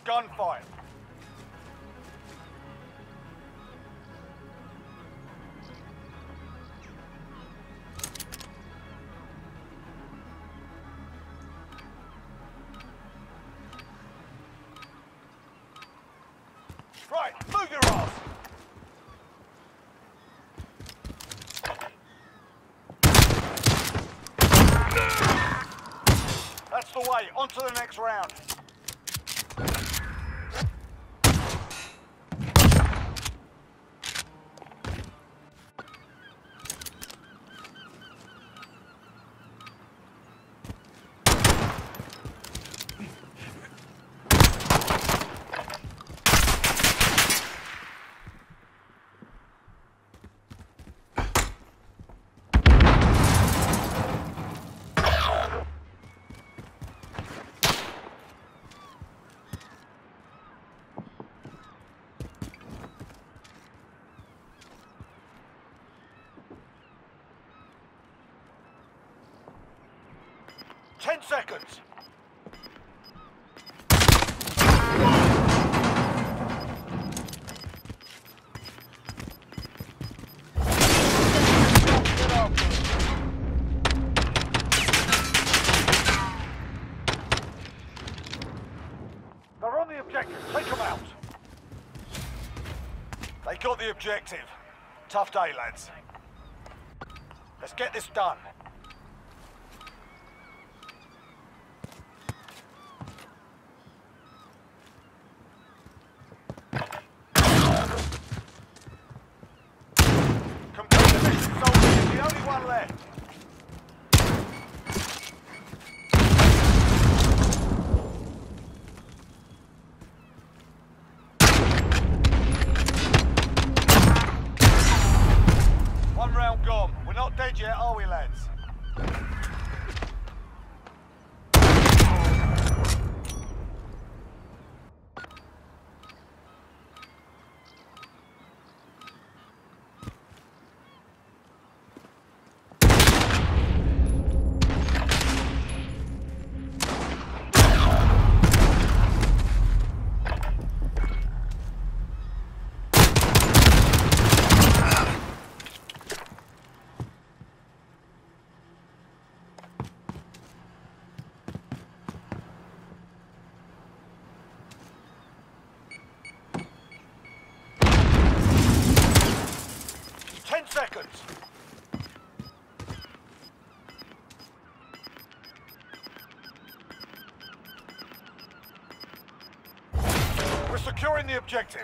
gunfight. Right, move your ass! That's the way, on to the next round. Ten seconds. They're on the objective. Take them out. They got the objective. Tough day, lads. Let's get this done. Left. One round gone. We're not dead yet, are we, lads? Seconds. We're securing the objective.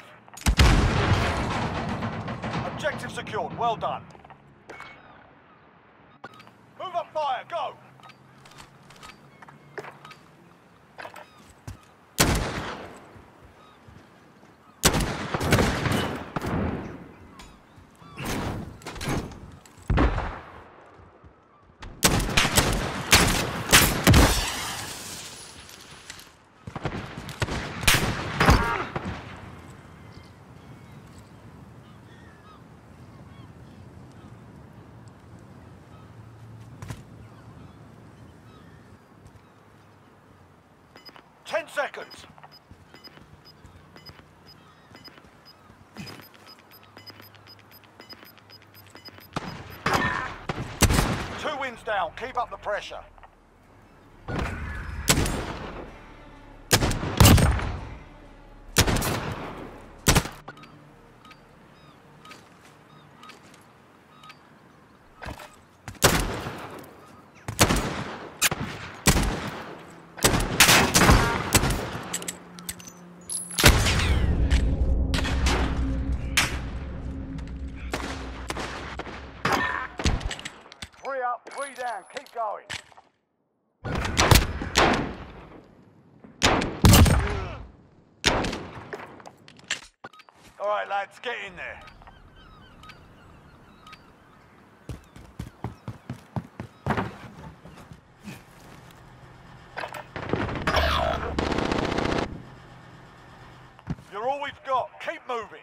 Objective secured. Well done. Move up fire. Go. Ten seconds. Two wins down. Keep up the pressure. Up, three down, keep going. All right, lads, get in there. You're all we've got. Keep moving.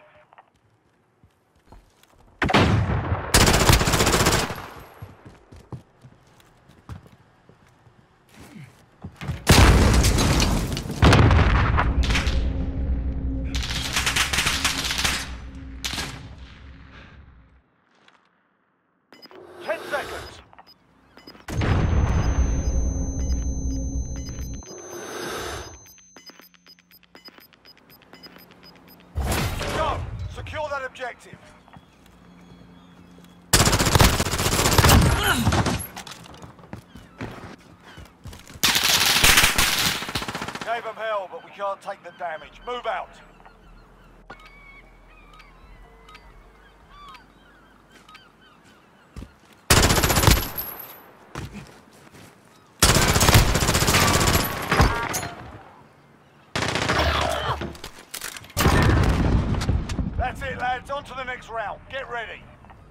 objective. Gave them hell, but we can't take the damage. Move out. That's it, lads. On to the next round. Get ready.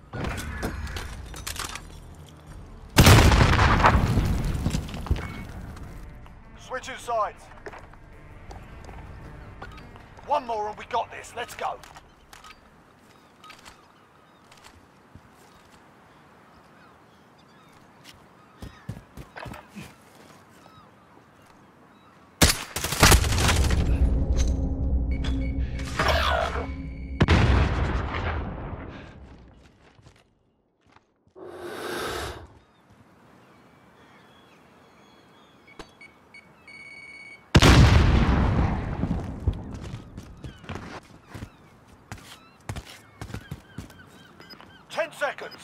Switching sides. One more and we got this. Let's go. Seconds.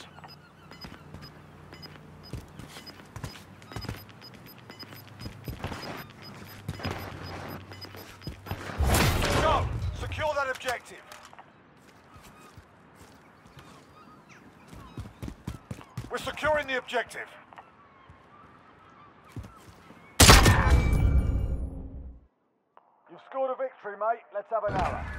Go! Secure that objective. We're securing the objective. You've scored a victory, mate. Let's have another.